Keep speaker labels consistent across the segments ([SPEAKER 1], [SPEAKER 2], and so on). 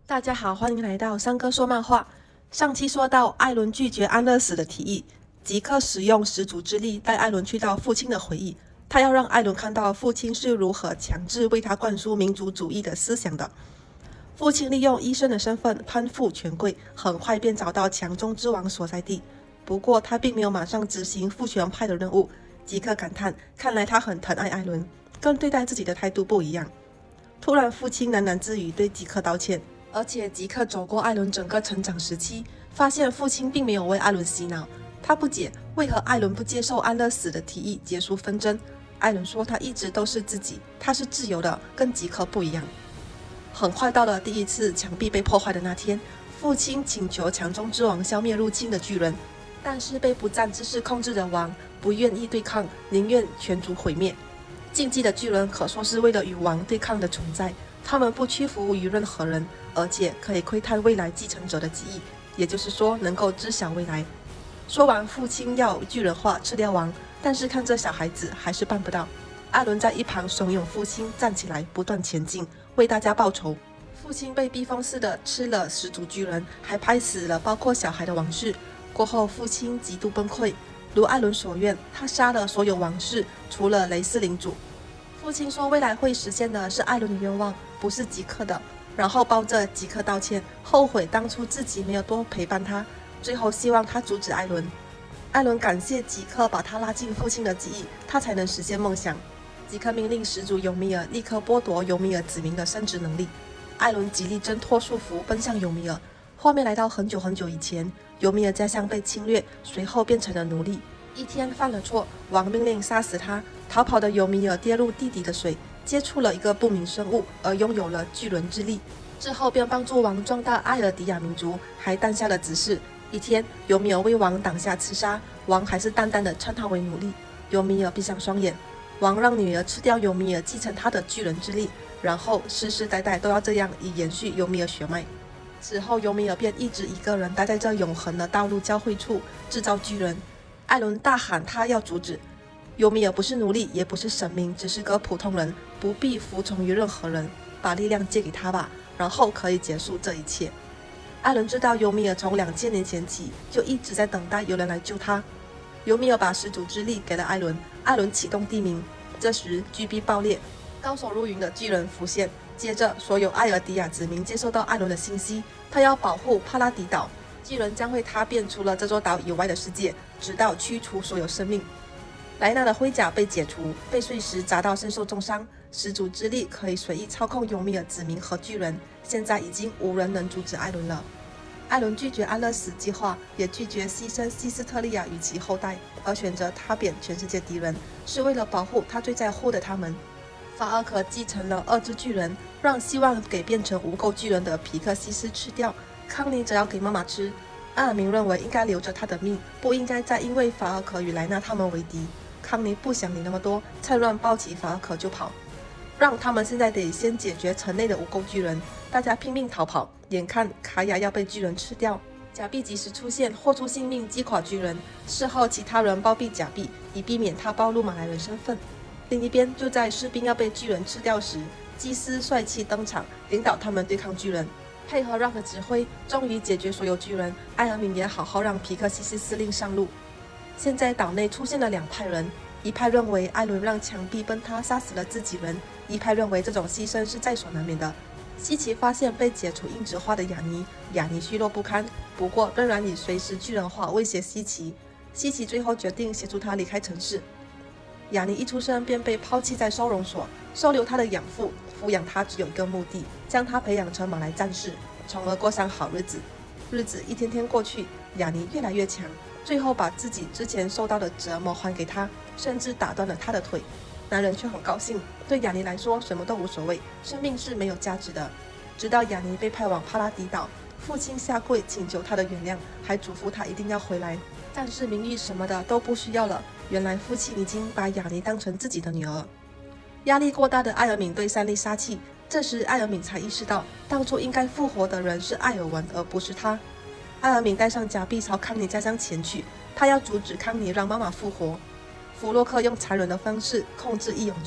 [SPEAKER 1] 大家好，欢迎来到三哥说漫画。上期说到，艾伦拒绝安乐死的提议，即刻使用始祖之力带艾伦去到父亲的回忆。他要让艾伦看到父亲是如何强制为他灌输民族主义的思想的。父亲利用医生的身份攀附权贵，很快便找到强中之王所在地。不过他并没有马上执行父权派的任务，即刻感叹，看来他很疼爱艾伦，跟对待自己的态度不一样。突然，父亲喃喃自语，对吉克道歉。而且吉克走过艾伦整个成长时期，发现父亲并没有为艾伦洗脑。他不解为何艾伦不接受安乐死的提议结束纷争。艾伦说他一直都是自己，他是自由的，跟吉克不一样。很快到了第一次墙壁被破坏的那天，父亲请求强中之王消灭入侵的巨人，但是被不战之势控制的王不愿意对抗，宁愿全族毁灭。禁忌的巨人可说是为了与王对抗的存在，他们不屈服于任何人，而且可以窥探未来继承者的记忆，也就是说能够知晓未来。说完，父亲要巨人化吃掉王，但是看这小孩子还是办不到。艾伦在一旁怂恿父亲站起来，不断前进，为大家报仇。父亲被逼疯似的吃了始祖巨人，还拍死了包括小孩的王室。过后，父亲极度崩溃，如艾伦所愿，他杀了所有王室，除了雷斯领主。父亲说未来会实现的是艾伦的愿望，不是吉克的，然后抱着吉克道歉，后悔当初自己没有多陪伴他，最后希望他阻止艾伦。艾伦感谢吉克把他拉进父亲的记忆，他才能实现梦想。吉克命令始祖尤米尔立刻剥夺尤米尔子民的生殖能力。艾伦极力挣脱束缚，奔向尤米尔。画面来到很久很久以前，尤米尔家乡被侵略，随后变成了奴隶。一天犯了错，王命令杀死他。逃跑的尤米尔跌入地底的水，接触了一个不明生物，而拥有了巨人之力。之后便帮助王壮大艾尔迪亚民族，还诞下了子嗣。一天，尤米尔为王挡下刺杀，王还是淡淡的称他为奴隶。尤米尔闭上双眼，王让女儿吃掉尤米尔，继承他的巨人之力，然后世世代代都要这样，以延续尤米尔血脉。此后，尤米尔便一直一个人待在这永恒的道路交汇处，制造巨人。艾伦大喊他要阻止。尤米尔不是奴隶，也不是神明，只是个普通人，不必服从于任何人，把力量借给他吧，然后可以结束这一切。艾伦知道尤米尔从2000年前起就一直在等待有人来救他。尤米尔把始祖之力给了艾伦，艾伦启动地名。这时巨壁爆裂，高手如云的巨人浮现，接着所有艾尔迪亚子民接收到艾伦的信息，他要保护帕拉迪岛，巨人将会踏遍除了这座岛以外的世界，直到驱除所有生命。莱纳的盔甲被解除，被碎石砸到身受重伤。始祖之力可以随意操控尤米尔子民和巨人，现在已经无人能阻止艾伦了。艾伦拒绝安乐死计划，也拒绝牺牲西斯特利亚与其后代，而选择踏遍全世界敌人，是为了保护他最在乎的他们。法尔可继承了2只巨人，让希望给变成无垢巨人的皮克西斯吃掉，康妮则要给妈妈吃。阿尔明认为应该留着他的命，不应该再因为法尔可与莱纳他们为敌。康妮不想理那么多，趁乱抱起法尔可就跑，让他们现在得先解决城内的无垢巨人。大家拼命逃跑，眼看卡雅要被巨人吃掉，假币及时出现，豁出性命击垮巨人。事后其他人包庇假币，以避免他暴露马来人身份。另一边，就在士兵要被巨人吃掉时，基斯帅气登场，领导他们对抗巨人。配合让的指挥，终于解决所有巨人。艾尔敏也好好让皮克西斯司令上路。现在岛内出现了2派人，一派认为艾伦让墙壁崩塌，杀死了自己人；一派认为这种牺牲是在所难免的。西奇发现被解除硬质化的雅尼虚弱不堪，不过仍然以随时巨人化威胁西奇。西奇最后决定协助他离开城市。雅尼一出生便被抛弃在收容所，收留他的养父抚养他只有一个目的，将他培养成马来战士，从而过上好日子。日子一天天过去，雅尼越来越强，最后把自己之前受到的折磨还给他，甚至打断了他的腿。男人却很高兴，对雅尼来说什么都无所谓，生命是没有价值的。直到雅尼被派往帕拉迪岛，父亲下跪请求他的原谅，还嘱咐他一定要回来。战士名誉什么的都不需要了，原来父亲已经把雅尼当成自己的女儿。压力过大的艾尔敏对珊莉撒气，这时艾尔敏才意识到，当初应该复活的人是艾尔文，而不是他。艾尔敏带上假币朝康妮家乡前去，他要阻止康妮让妈妈复活。弗洛克用残忍的方式控制义勇军，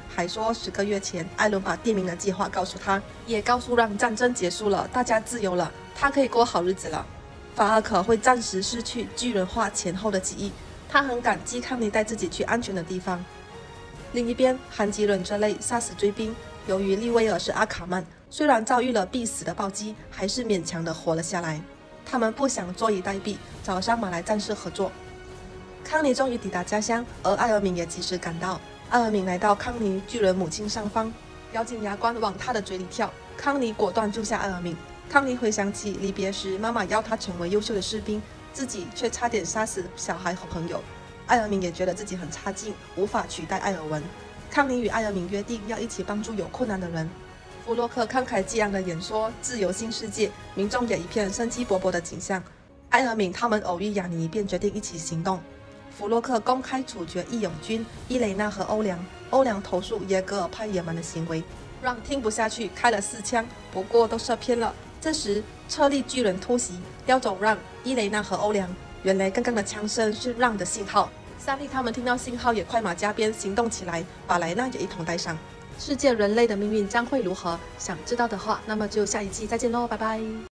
[SPEAKER 1] 还说10个月前艾伦把地名的计划告诉他，也告诉让战争结束了，大家自由了，他可以过好日子了。法尔可会暂时失去巨人化前后的记忆，他很感激康妮带自己去安全的地方。另一边，韩吉忍这类杀死追兵，由于利威尔是阿卡曼，虽然遭遇了必死的暴击，还是勉强的活了下来。他们不想坐以待毙，找上马来战士合作。康妮终于抵达家乡，而艾尔敏也及时赶到。艾尔敏来到康妮巨人母亲上方，咬紧牙关往她的嘴里跳。康妮果断救下艾尔敏。康妮回想起离别时妈妈要她成为优秀的士兵，自己却差点杀死小孩和朋友。艾尔敏也觉得自己很差劲，无法取代艾尔文。康妮与艾尔敏约定要一起帮助有困难的人。弗洛克慷慨激昂的演说自由新世界，民众也一片生机勃勃的景象。艾尔敏他们偶遇雅尼，便决定一起行动。弗洛克公开处决义勇军伊雷娜和欧良，欧良投诉耶格尔派野蛮的行为，让听不下去，开了4枪，不过都射偏了。这时车力巨人突袭，叼走让、伊雷娜和欧良。原来刚刚的枪声是让的信号。萨利他们听到信号也快马加鞭行动起来，把莱纳也一同带上。世界人类的命运将会如何？想知道的话，那么就下一期再见喽，拜拜。